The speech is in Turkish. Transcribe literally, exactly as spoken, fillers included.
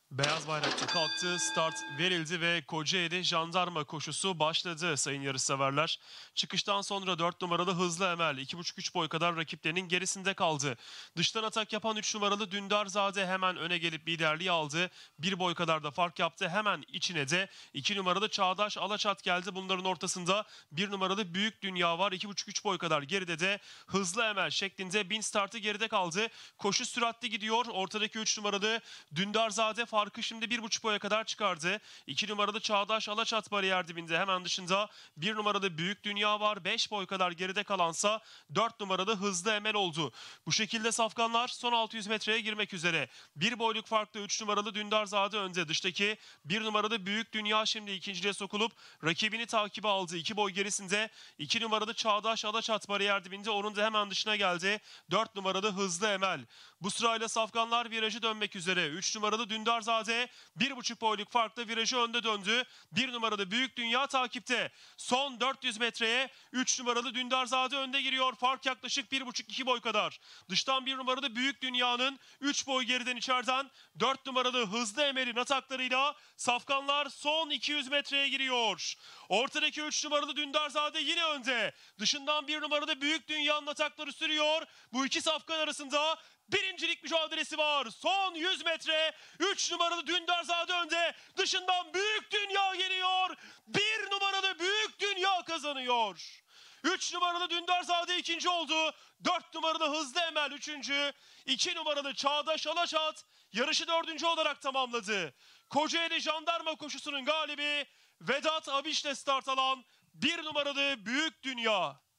Beyaz bayrakçı kalktı, start verildi ve Kocaeli jandarma koşusu başladı sayın yarışseverler. Çıkıştan sonra dört numaralı Hızlı Emel iki buçuk üç boy kadar rakiplerinin gerisinde kaldı. Dıştan atak yapan üç numaralı Dündarzade hemen öne gelip liderliği aldı. bir boy kadar da fark yaptı. Hemen içine de iki numaralı Çağdaş Alaçat geldi. Bunların ortasında bir numaralı Büyük Dünya var. iki buçuk üç boy kadar geride de Hızlı Emel şeklinde bin startı geride kaldı. Koşu süratli gidiyor. Ortadaki üç numaralı Dündarzade farkı şimdi bir buçuk boya kadar çıkardı. iki numaralı Çağdaş Alaçat bariyer dibinde, hemen dışında bir numaralı Büyük Dünya var. beş boy kadar geride kalansa dört numaralı Hızlı Emel oldu. Bu şekilde safkanlar son altı yüz metreye girmek üzere. bir boyluk farklı üç numaralı Dündarzade önde. Dıştaki bir numaralı Büyük Dünya şimdi ikinciliğe sokulup rakibini takibe aldı. iki boy gerisinde iki numaralı Çağdaş Alaçat bariyer dibinde, onun da hemen dışına geldi. dört numaralı Hızlı Emel. Bu sırayla safkanlar virajı dönmek üzere. üç numaralı Dündarzade bir buçuk boyluk farklı virajı önde döndü. bir numaralı Büyük Dünya takipte. Son dört yüz metreye üç numaralı Dündarzade önde giriyor. Fark yaklaşık bir buçuk iki boy kadar. Dıştan bir numaralı Büyük Dünya'nın üç boy geriden içeriden dört numaralı Hızlı Emel'in ataklarıyla safkanlar son iki yüz metreye giriyor. Ortadaki üç numaralı Dündarzade yine önde. Dışından bir numaralı Büyük Dünya'nın atakları sürüyor. Bu iki safkan arasında birincilik mücadelesi var. Son yüz metre üç numaralı Dündarzade önde. Dışından Büyük Dünya geliyor. bir numaralı Büyük Dünya kazanıyor. üç numaralı Dündarzade ikinci oldu. dört numaralı Hızlı Emel üçüncü. iki numaralı Çağdaş Alaçat yarışı dördüncü olarak tamamladı. Kocaeli jandarma koşusunun galibi Vedat Abiş'le start alan bir numaralı Büyük Dünya.